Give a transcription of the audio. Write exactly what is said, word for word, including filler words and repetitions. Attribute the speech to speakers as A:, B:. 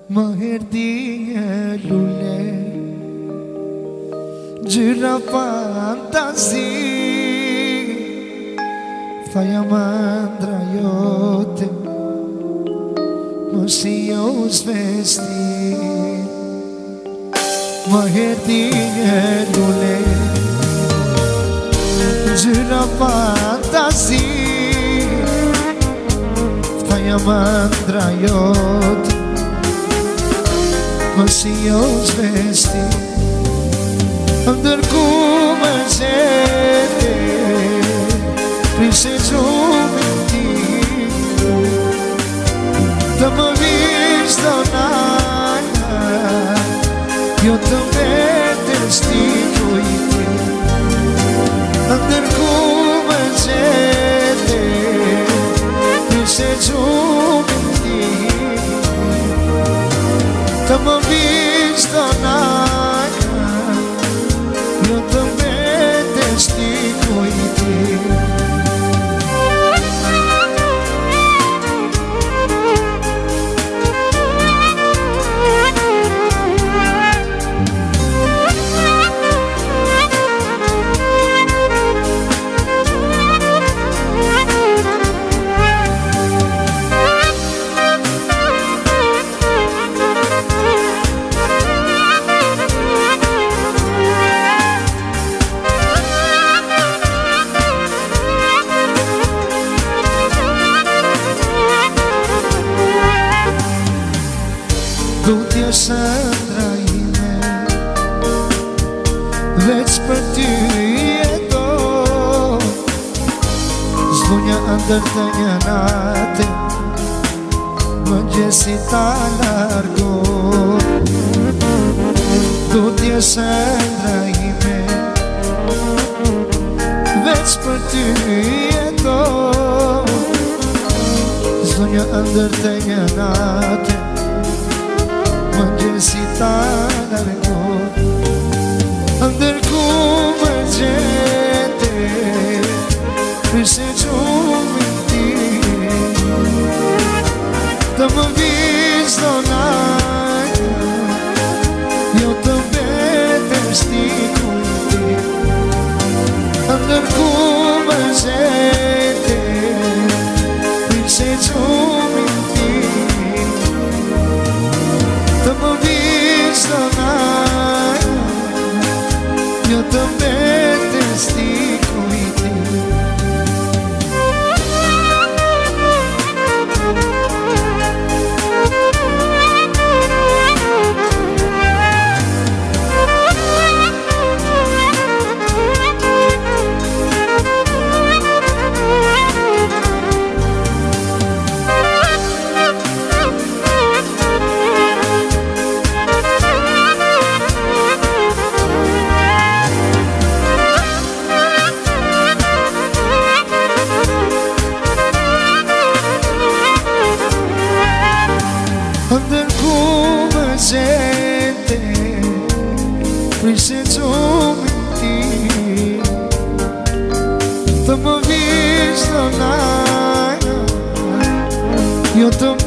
A: Më herdije lule Gjyra fantazi Thaja mandra jote Më si jo zvesti Më herdije lule Gjyra fantazi Thaja mandra jote Më si jo zvesti Ndërku më zete Prishe gjumin ti Të më vish do nana Jo të mbetes ti kujti Ndërku më zete Prishe gjumin ti Të më vish do nana Jo të mbetes ti kujti Sandra ime Veç për ty jeto Zdunja ndër të një nate Më gjesi ta largo Tutje Sandra ime Veç për ty jeto Zdunja ndër të një nate Më gjesi ta largo Ndërku më gjete Prishe gjumin ti Të më vish do nana Jo të mbetes ti kujti Ndërku më gjete Prishe gjumin ti Të më vish do nana Jo të mbetes ti kujti Prishe gjumin ti Të më vish do nana Jo të